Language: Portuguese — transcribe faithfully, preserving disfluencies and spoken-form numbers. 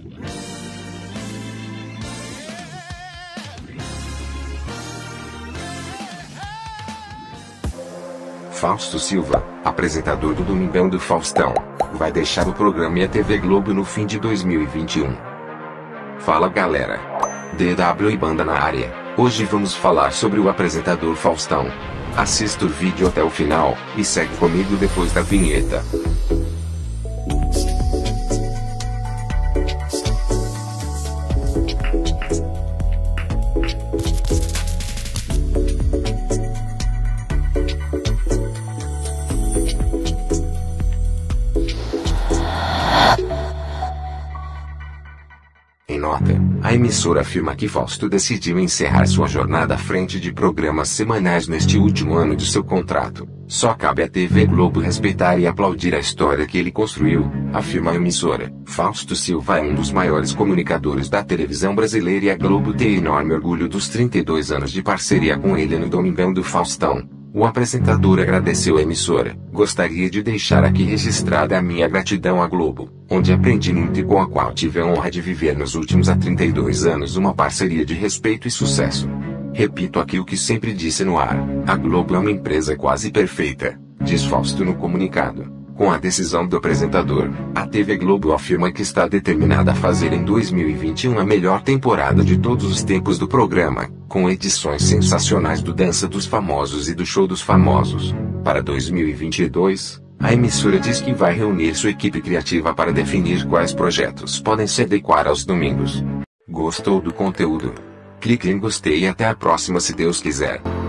Fausto Silva, apresentador do Domingão do Faustão, vai deixar o programa e a T V Globo no fim de dois mil e vinte e um. Fala galera, D W e Banda na área. Hoje vamos falar sobre o apresentador Faustão. Assista o vídeo até o final, e segue comigo depois da vinheta. Em nota, a emissora afirma que Fausto decidiu encerrar sua jornada à frente de programas semanais neste último ano de seu contrato. Só cabe à T V Globo respeitar e aplaudir a história que ele construiu, afirma a emissora. Fausto Silva é um dos maiores comunicadores da televisão brasileira e a Globo tem enorme orgulho dos trinta e dois anos de parceria com ele no Domingão do Faustão. O apresentador agradeceu a emissora. Gostaria de deixar aqui registrada a minha gratidão à Globo, onde aprendi muito e com a qual tive a honra de viver nos últimos há trinta e dois anos uma parceria de respeito e sucesso. Repito aqui o que sempre disse no ar: a Globo é uma empresa quase perfeita, diz Fausto no comunicado. Com a decisão do apresentador, a T V Globo afirma que está determinada a fazer em dois mil e vinte e um a melhor temporada de todos os tempos do programa, com edições sensacionais do Dança dos Famosos e do Show dos Famosos. Para dois mil e vinte e dois, a emissora diz que vai reunir sua equipe criativa para definir quais projetos podem se adequar aos domingos. Gostou do conteúdo? Clique em gostei e até a próxima se Deus quiser.